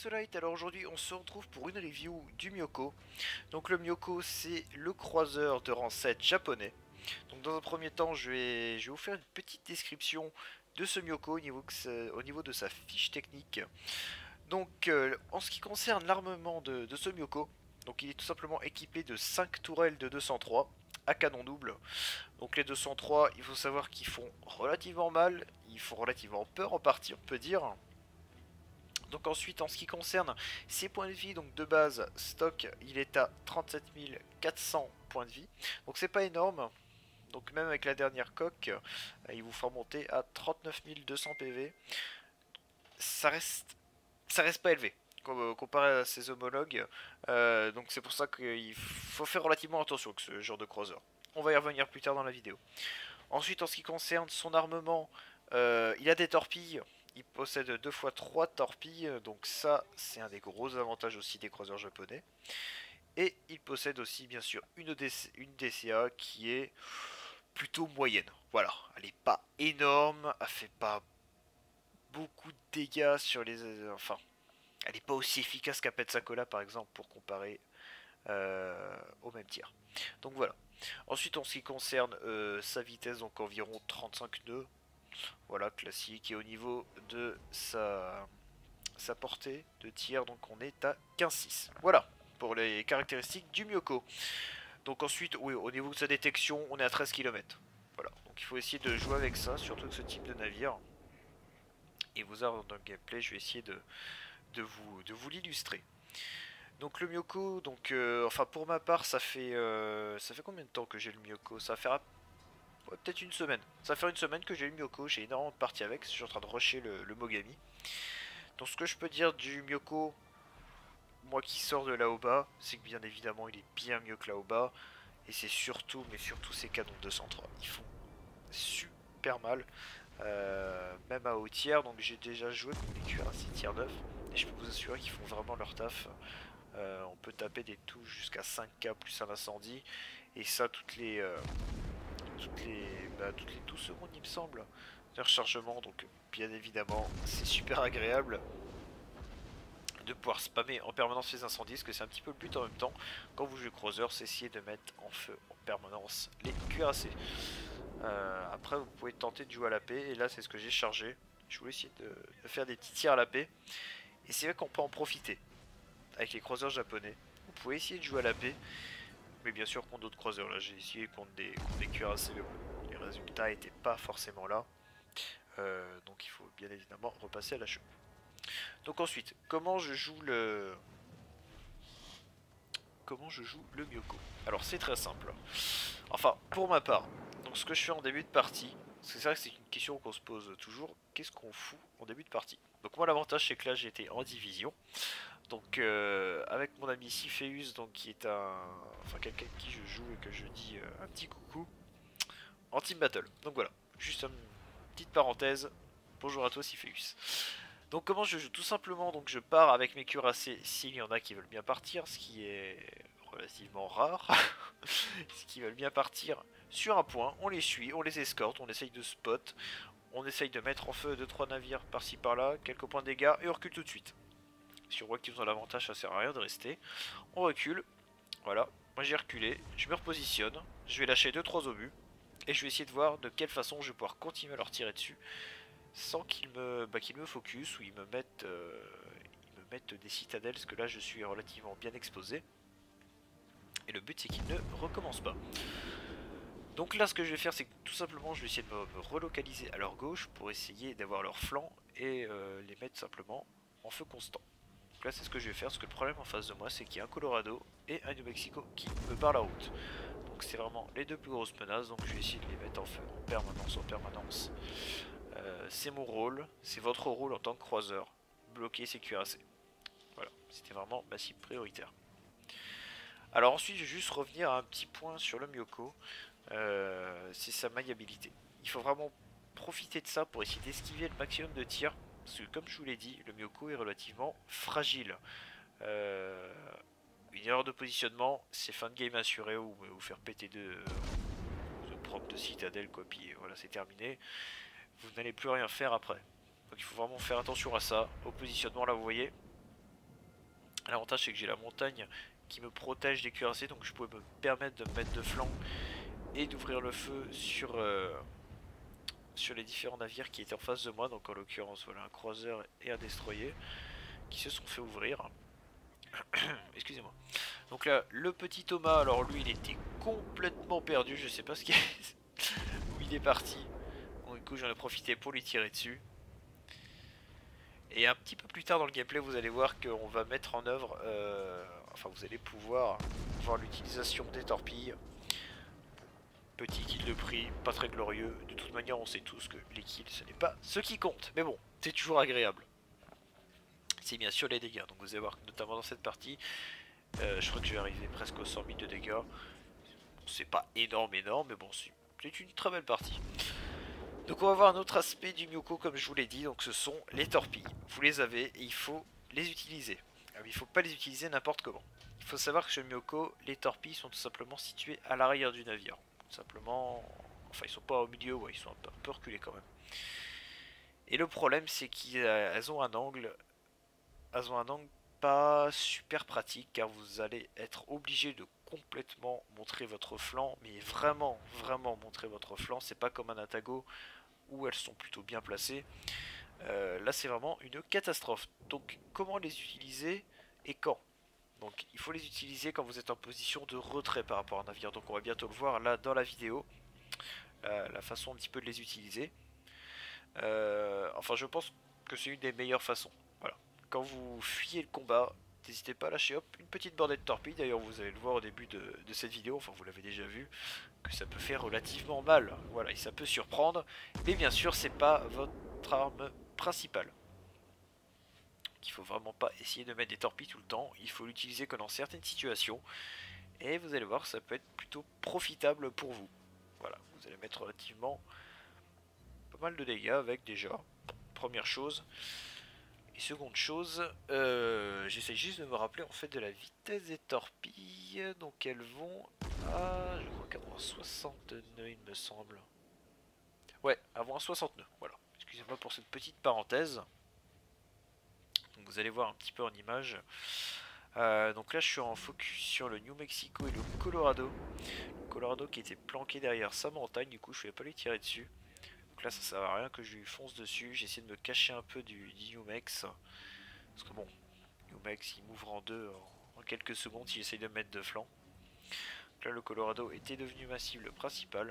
Exolite. Alors aujourd'hui on se retrouve pour une review du Myoko. Donc le Myoko c'est le croiseur de rang 7 japonais. Donc dans un premier temps je vais vous faire une petite description de ce Myoko au niveau de sa fiche technique. Donc en ce qui concerne l'armement de ce Myoko, donc il est tout simplement équipé de 5 tourelles de 203 à canon double. Donc les 203 il faut savoir qu'ils font relativement mal, ils font relativement peur en partie on peut dire. Donc ensuite en ce qui concerne ses points de vie, donc de base stock il est à 37 400 points de vie, donc c'est pas énorme, donc même avec la dernière coque il vous fera monter à 39 200 PV, ça reste pas élevé comparé à ses homologues, donc c'est pour ça qu'il faut faire relativement attention avec ce genre de croiseur. On va y revenir plus tard dans la vidéo. Ensuite en ce qui concerne son armement, il a des torpilles. Il possède 2 fois 3 torpilles, donc ça c'est un des gros avantages aussi des croiseurs japonais. Et il possède aussi bien sûr une DCA qui est plutôt moyenne. Voilà, elle n'est pas énorme, elle fait pas beaucoup de dégâts sur les... enfin, elle n'est pas aussi efficace qu'un Pensacola par exemple pour comparer au même tir. Donc voilà. Ensuite en ce qui concerne sa vitesse, donc environ 35 nœuds. Voilà, classique. Et au niveau de sa portée de tir, donc on est à 15,6. Voilà, pour les caractéristiques du Myoko. Donc ensuite, oui, au niveau de sa détection, on est à 13 km. Voilà, donc il faut essayer de jouer avec ça, surtout avec ce type de navire. Et vous avez dans le gameplay, je vais essayer de vous l'illustrer. Donc le Myoko, donc enfin pour ma part, ça fait combien de temps que j'ai le Myoko? Ça va faire ouais, peut-être une semaine. Ça va faire une semaine que j'ai le Myoko, j'ai énormément de parties avec, je suis en train de rusher le Mogami. Donc ce que je peux dire du Myoko, moi qui sors de l'Aoba, c'est que bien évidemment il est bien mieux que l'Aoba. Et c'est surtout, mais surtout ces canons de 203. Ils font super mal. Même à haut tiers, donc j'ai déjà joué contre des cuirassés tiers 9. Et je peux vous assurer qu'ils font vraiment leur taf. On peut taper des touches jusqu'à 5K plus un incendie. Et ça toutes les 12 secondes il me semble de rechargement, donc bien évidemment c'est super agréable de pouvoir spammer en permanence les incendies, parce que c'est un petit peu le but en même temps quand vous jouez Cruiser, c'est essayer de mettre en feu en permanence les cuirassés. Après vous pouvez tenter de jouer à la paix, et là c'est ce que j'ai chargé, je voulais essayer de faire des petits tirs à la paix, et c'est vrai qu'on peut en profiter avec les croiseurs japonais. Vous pouvez essayer de jouer à la paix, mais bien sûr contre d'autres croiseurs. Là j'ai essayé contre des cuirassés, mais bon, les résultats n'étaient pas forcément là. Donc il faut bien évidemment repasser à la cheveux. Donc ensuite, comment je joue le Myoko? Alors c'est très simple. Enfin, pour ma part, donc ce que je fais en début de partie, parce que c'est vrai que c'est une question qu'on se pose toujours, qu'est-ce qu'on fout en début de partie? Donc moi l'avantage c'est que là j'étais en division. Donc avec mon ami Sipheus, donc qui est enfin quelqu'un qui je joue et que je dis un petit coucou en team battle. Donc voilà, juste une petite parenthèse. Bonjour à toi Sipheus. Donc comment je joue? Tout simplement, donc je pars avec mes cuirassés s'il y en a qui veulent bien partir, ce qui est relativement rare. Ce qui veulent bien partir sur un point, on les suit, on les escorte, on essaye de spot, on essaye de mettre en feu 2-3 navires par-ci par-là, quelques points de dégâts et on recule tout de suite. Si on voit qu'ils ont l'avantage, ça sert à rien de rester. On recule, voilà. Moi j'ai reculé, je me repositionne, je vais lâcher 2-3 obus et je vais essayer de voir de quelle façon je vais pouvoir continuer à leur tirer dessus sans qu'ils me focus ou ils me mettent des citadelles, parce que là je suis relativement bien exposé. Et le but c'est qu'ils ne recommencent pas. Donc là ce que je vais faire c'est que tout simplement je vais essayer de me relocaliser à leur gauche pour essayer d'avoir leur flanc et les mettre simplement en feu constant. Donc là c'est ce que je vais faire, parce que le problème en face de moi c'est qu'il y a un Colorado et un New Mexico qui me barrent la route. Donc c'est vraiment les deux plus grosses menaces, donc je vais essayer de les mettre en feu en permanence, en permanence. C'est mon rôle, c'est votre rôle en tant que croiseur, bloquer ces cuirassés. Voilà, c'était vraiment ma cible prioritaire. Alors ensuite je vais juste revenir à un petit point sur le Myoko, c'est sa maniabilité. Il faut vraiment profiter de ça pour essayer d'esquiver le maximum de tirs, parce que comme je vous l'ai dit, le Myoko est relativement fragile. Une erreur de positionnement, c'est fin de game assuré, ou vous faire péter de propre de citadelle quoi, puis voilà c'est terminé. Vous n'allez plus rien faire après. Donc il faut vraiment faire attention à ça, au positionnement là vous voyez. L'avantage c'est que j'ai la montagne qui me protège des cuirassés, donc je pouvais me permettre de me mettre de flanc et d'ouvrir le feu sur les différents navires qui étaient en face de moi. Donc en l'occurrence voilà un croiseur et un destroyer qui se sont fait ouvrir. Excusez-moi. Donc là le petit Thomas, alors lui il était complètement perdu, je sais pas ce qui est... où il est parti. Donc du coup j'en ai profité pour lui tirer dessus. Et un petit peu plus tard dans le gameplay, vous allez voir qu'on va mettre en œuvre, enfin vous allez pouvoir voir l'utilisation des torpilles. Petit kill de prix, pas très glorieux. De toute manière, on sait tous que les kills, ce n'est pas ce qui compte. Mais bon, c'est toujours agréable. C'est bien sûr les dégâts. Donc vous allez voir que notamment dans cette partie, je crois que je vais arriver presque aux 100 000 de dégâts. Bon, c'est pas énorme, mais bon, c'est une très belle partie. Donc on va voir un autre aspect du Myoko comme je vous l'ai dit, donc ce sont les torpilles. Vous les avez et il faut les utiliser. Alors, il ne faut pas les utiliser n'importe comment. Il faut savoir que chez le Myoko, les torpilles sont tout simplement situées à l'arrière du navire. Tout simplement, enfin ils sont pas au milieu, ouais, ils sont un peu reculés quand même. Et le problème c'est qu'elles ont un angle, pas super pratique car vous allez être obligé de complètement montrer votre flanc, mais vraiment montrer votre flanc. C'est pas comme un Atago où elles sont plutôt bien placées. Là c'est vraiment une catastrophe. Donc comment les utiliser et quand? Donc il faut les utiliser quand vous êtes en position de retrait par rapport à un navire. Donc on va bientôt le voir là dans la vidéo, la façon un petit peu de les utiliser. Enfin je pense que c'est une des meilleures façons. Voilà. Quand vous fuyez le combat, n'hésitez pas à lâcher hop une petite bordée de torpilles. D'ailleurs vous allez le voir au début de cette vidéo, enfin vous l'avez déjà vu, que ça peut faire relativement mal. Voilà, et ça peut surprendre. Mais bien sûr c'est pas votre arme principale. Il faut vraiment pas essayer de mettre des torpilles tout le temps. Il faut l'utiliser que dans certaines situations. Et vous allez voir, ça peut être plutôt profitable pour vous. Voilà, vous allez mettre relativement pas mal de dégâts avec déjà. Première chose. Et seconde chose, j'essaie juste de me rappeler en fait de la vitesse des torpilles. Donc elles vont à, je crois qu'elles vont à 60 nœuds il me semble. Ouais, elles vont à 60 nœuds, voilà. Excusez-moi pour cette petite parenthèse. Donc vous allez voir un petit peu en image. Donc là je suis en focus sur le New Mexico et le Colorado. Le Colorado qui était planqué derrière sa montagne, du coup je ne vais pas lui tirer dessus. Donc là ça sert à rien que je lui fonce dessus. J'essaie de me cacher un peu du New Mex. Parce que bon, New Mex il m'ouvre en deux en quelques secondes si j'essaie de me mettre de flanc. Donc là le Colorado était devenu ma cible principale.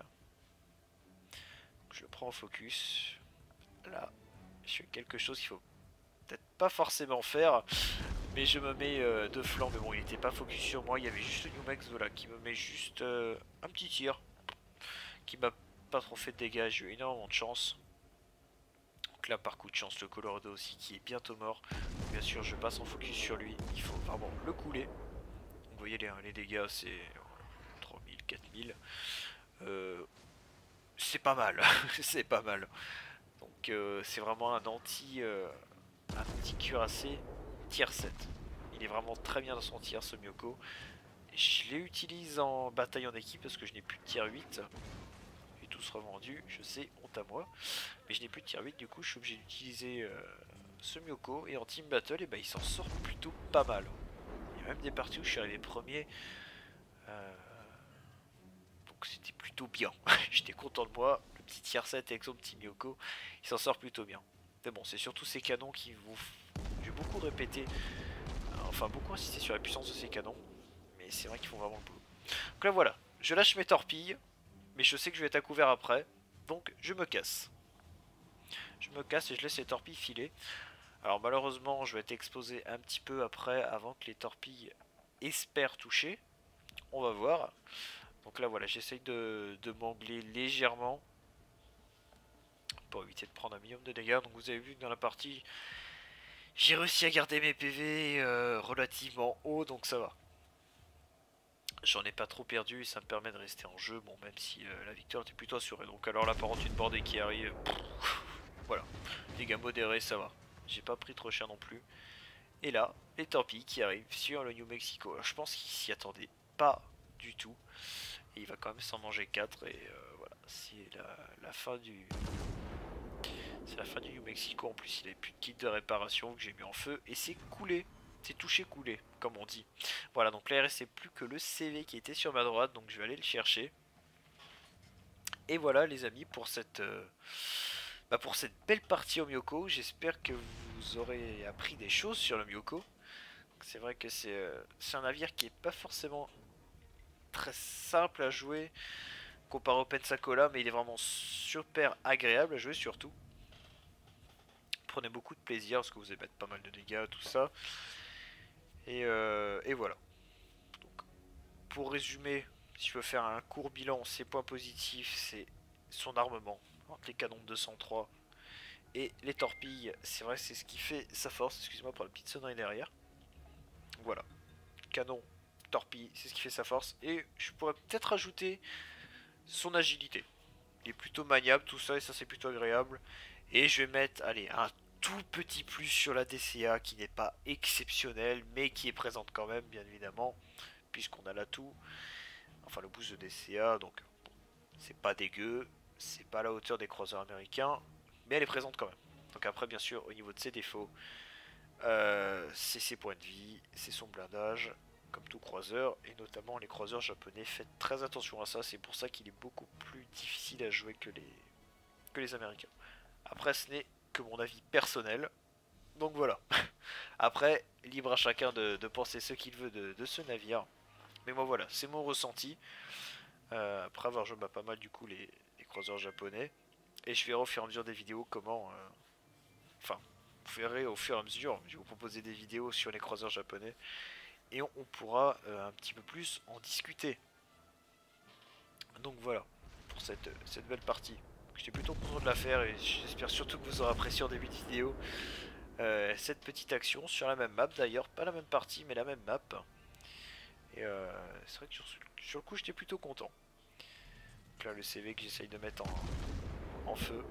Donc je le prends en focus. Là, je fais quelque chose qu'il faut peut-être pas forcément faire. Mais je me mets de flanc, mais bon il était pas focus sur moi, il y avait juste le New Max voilà, qui me met juste un petit tir. Qui m'a pas trop fait de dégâts, j'ai eu énormément de chance. Donc là par coup de chance le Colorado aussi qui est bientôt mort. Bien sûr je passe en focus sur lui, il faut vraiment le couler. Donc vous voyez les dégâts c'est 3000, 4000. C'est pas mal, c'est pas mal. Donc c'est vraiment un anti cuirassé tier 7. Il est vraiment très bien dans son tier ce Myoko. Je l'utilise en bataille en équipe parce que je n'ai plus de tier 8. Et tous revendus, je sais, honte à moi. Mais je n'ai plus de tier 8, du coup je suis obligé d'utiliser ce Myoko. Et en team battle, et ben, il s'en sort plutôt pas mal. Il y a même des parties où je suis arrivé premier. Donc c'était plutôt bien. J'étais content de moi. Le petit tier 7 avec son petit Myoko, il s'en sort plutôt bien. Mais bon, c'est surtout ces canons qui vous... J'ai beaucoup répété, enfin beaucoup insisté sur la puissance de ces canons. Mais c'est vrai qu'ils font vraiment le boulot. Donc là voilà, je lâche mes torpilles. Mais je sais que je vais être à couvert après. Donc je me casse. Je me casse et je laisse les torpilles filer. Alors malheureusement je vais être exposé un petit peu après avant que les torpilles espèrent toucher. On va voir. Donc là voilà, j'essaye de m'angler légèrement pour éviter de prendre un minimum de dégâts. Donc vous avez vu que dans la partie, j'ai réussi à garder mes PV relativement haut, donc ça va. J'en ai pas trop perdu et ça me permet de rester en jeu, bon même si la victoire était plutôt assurée. Donc alors là par contre une bordée qui arrive, voilà, dégâts modérés ça va. J'ai pas pris trop cher non plus. Et là, les torpilles qui arrivent sur le New Mexico. Alors, je pense qu'il s'y attendait pas du tout. Et il va quand même s'en manger 4 et voilà, c'est la fin du... C'est la fin du New Mexico, en plus il avait plus de kit de réparation que j'ai mis en feu et c'est coulé. C'est touché coulé, comme on dit. Voilà, donc là il restait plus que le CV qui était sur ma droite, donc je vais aller le chercher. Et voilà les amis pour cette belle partie au Myoko. J'espère que vous aurez appris des choses sur le Myoko. C'est vrai que c'est un navire qui est pas forcément très simple à jouer comparé au Pensacola, mais il est vraiment super agréable à jouer surtout. Prenez beaucoup de plaisir parce que vous allez mettre pas mal de dégâts, tout ça. Et voilà. Donc, pour résumer, si je veux faire un court bilan, ses points positifs, c'est son armement, entre les canons de 203 et les torpilles. C'est vrai, c'est ce qui fait sa force. Excusez-moi pour la petite sonnerie derrière. Voilà, canon, torpille, c'est ce qui fait sa force. Et je pourrais peut-être ajouter son agilité. Il est plutôt maniable, tout ça, et ça c'est plutôt agréable. Et je vais mettre, allez, un tout petit plus sur la DCA qui n'est pas exceptionnelle, mais qui est présente quand même, bien évidemment, puisqu'on a l'atout. Enfin, le boost de DCA, donc c'est pas dégueu, c'est pas à la hauteur des croiseurs américains, mais elle est présente quand même. Donc après, bien sûr, au niveau de ses défauts, c'est ses points de vie, c'est son blindage, comme tout croiseur, et notamment les croiseurs japonais. Faites très attention à ça, c'est pour ça qu'il est beaucoup plus difficile à jouer que les américains. Après, ce n'est que mon avis personnel, donc voilà. Après, libre à chacun de penser ce qu'il veut de ce navire. Mais moi voilà, c'est mon ressenti. Après avoir joué pas mal du coup les croiseurs japonais. Et je verrai au fur et à mesure des vidéos comment... Enfin, vous verrez au fur et à mesure, je vais vous proposer des vidéos sur les croiseurs japonais. Et on pourra un petit peu plus en discuter. Donc voilà, pour cette belle partie. J'étais plutôt content de la faire et j'espère surtout que vous aurez apprécié en début de vidéo cette petite action sur la même map d'ailleurs, pas la même partie mais la même map. Et c'est vrai que sur le coup j'étais plutôt content. Donc là le CV que j'essaye de mettre en feu.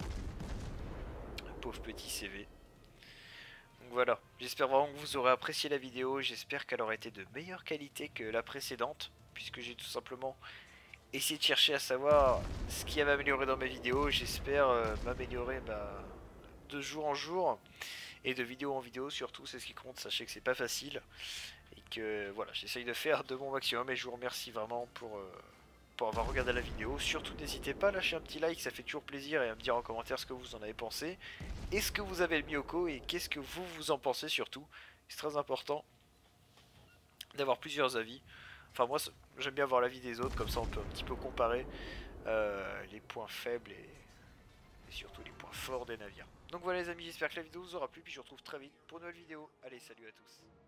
Pauvre petit CV. Donc voilà, j'espère vraiment que vous aurez apprécié la vidéo, j'espère qu'elle aura été de meilleure qualité que la précédente, puisque j'ai tout simplement essayé de chercher à savoir ce qui avait amélioré dans mes vidéos. J'espère m'améliorer de jour en jour et de vidéo en vidéo surtout, c'est ce qui compte. Sachez que c'est pas facile et que voilà, j'essaye de faire de mon maximum et je vous remercie vraiment pour avoir regardé la vidéo. Surtout n'hésitez pas à lâcher un petit like, ça fait toujours plaisir, et à me dire en commentaire ce que vous en avez pensé. Est-ce que vous avez le Myoko et qu'est-ce que vous en pensez surtout. C'est très important d'avoir plusieurs avis. Enfin moi j'aime bien voir l'avis des autres, comme ça on peut un petit peu comparer les points faibles et surtout les points forts des navires. Donc voilà les amis, j'espère que la vidéo vous aura plu, puis je vous retrouve très vite pour une nouvelle vidéo. Allez, salut à tous.